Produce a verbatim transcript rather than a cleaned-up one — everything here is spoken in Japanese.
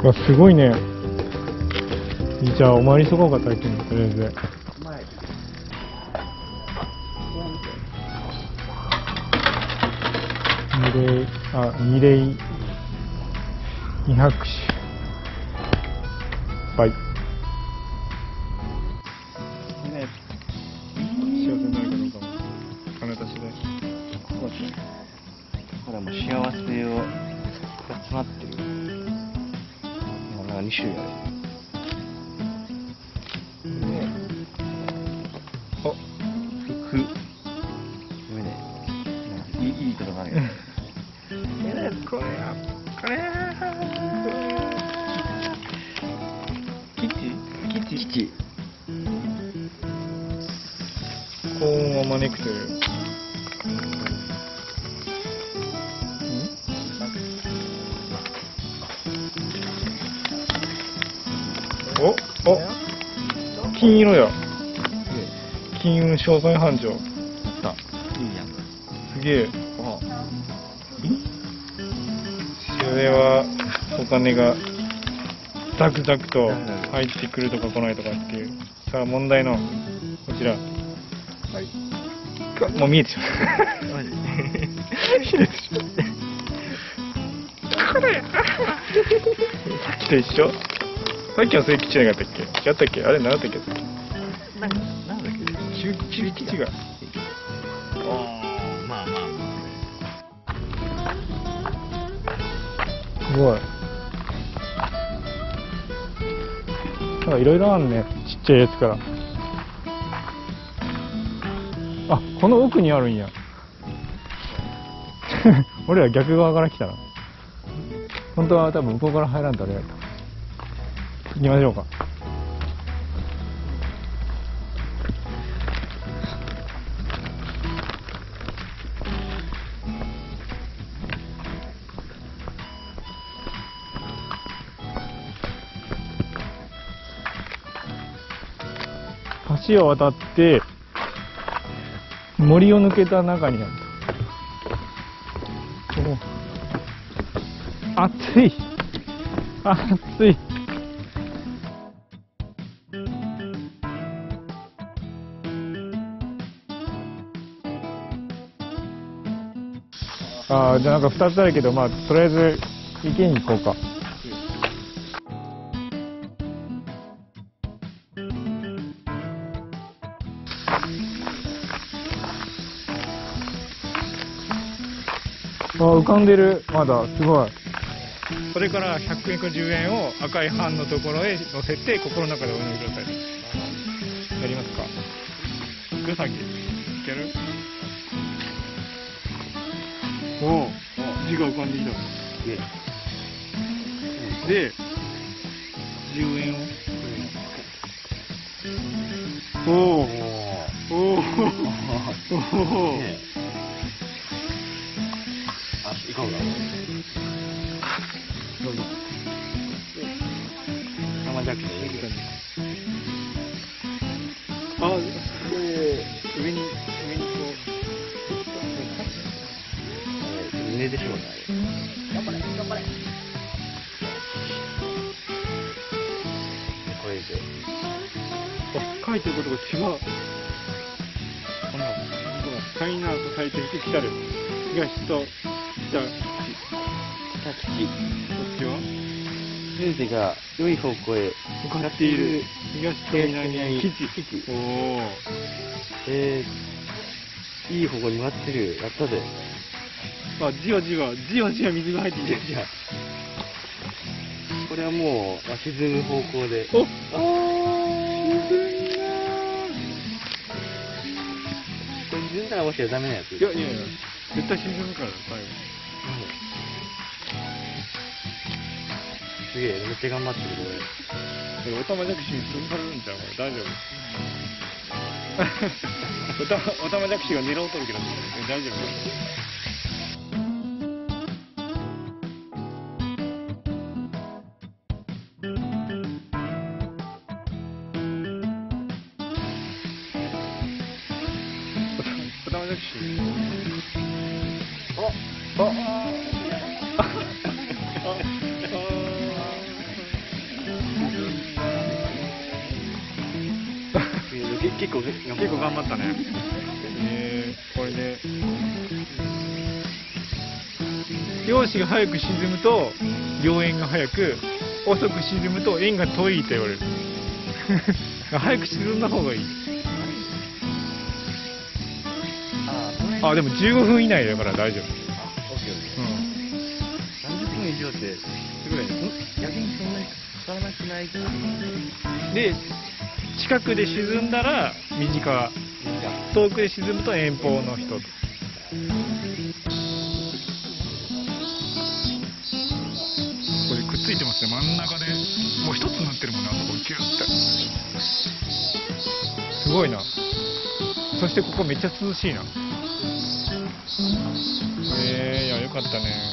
うわ、すごいね。じゃあお参りしとこうか、最近とりあえず。二礼、あ、二礼二拍手。はい。ね、幸せになるかどうかも、金出しで。こうやって。 これはもう幸せをが詰まってる。もうなんかに種類ある。 あ、ふ、 上ね、いい、いいことがあるよ。 えー、これや、これやー。基地基地基地。 幸運を招くという。お、お、金色や。金運商材繁盛。 あった。いいやん。 すげえ。 あ、 それはお金がザクザクと入ってくるとか来ないとかっていう。さあ問題のこちら。はい。もう見えてしまう。 マジ見えてしまう。これ。さっきと一緒。さっきはそういう基地じゃなかったっけ？違ったっけ？あれ何だったっけ？ なんか、なんだっけ？ 中中基地が。 ああ、まあまあますごい。なんかいろいろあるね。ちっちゃいやつから。あ、この奥にあるんや。俺ら逆側から来たな。本当は多分向こうから入らんとあれやと。行きましょうか。橋を渡って森を抜けた中にあると。お、暑い暑い。ああ、じゃあなんかふたつあるけど、まあとりあえず池に行こうか。あ、浮かんでる。まだすごい。これからひゃくえんかじゅうえんを赤い版のところへ乗せて心の中でお祈りください。やりますか。行く？さっきいける？おお、字が浮かんできた。で、じゅうえんを。おお、おお、おお。 あ、行こうか。 どうぞ。 生ジャックでいいけど。 あ、で、上に、上にこう。胸でしょうね、あれ。頑張れ、頑張れ。これで。 あ、書いてることが違う。この、チャイナーと書いてると来たる。東と北、 北基地。 こっちは全てが良い方向へ向かっている。 東と南基地。 基地。 おお。 えー、いい方向に向かってる。やったぜ。 あ、じわじわ、じわじわ水が入ってきてる。 じゃあ、これはもう、まあ、沈む方向で。 お、ああー、沈んだー。これ沈んだらもしかしたらダメなやつ。 いやいやいや、絶対沈むから、最後。 すげえ、めっちゃ頑張ってる、これ。 おたまじゃくしに潰されるんちゃう？これ大丈夫？おた、おたまじゃくしが狙うとるけど、大丈夫？おたまじゃくし。あ、あ、あ、あ、あ、 結構結構頑張ったね。えー、これで陽子が早く沈むと両円が早く、遅く沈むと円が遠いと言われる。早く沈んだ方がいい。 ああ、でもじゅうごふん以内だから大丈夫。 オッケーオッケー。さんじゅっぷん以上ってすごいね。逆にそんなにかからなくないか。 うん、で近くで沈んだら短、遠くで沈むと遠方の人と。これくっついてますね、真ん中でもう一つになってるもんね、あそこギュッて。すごいな。そしてここめっちゃ涼しいな。えー、いやよかったね。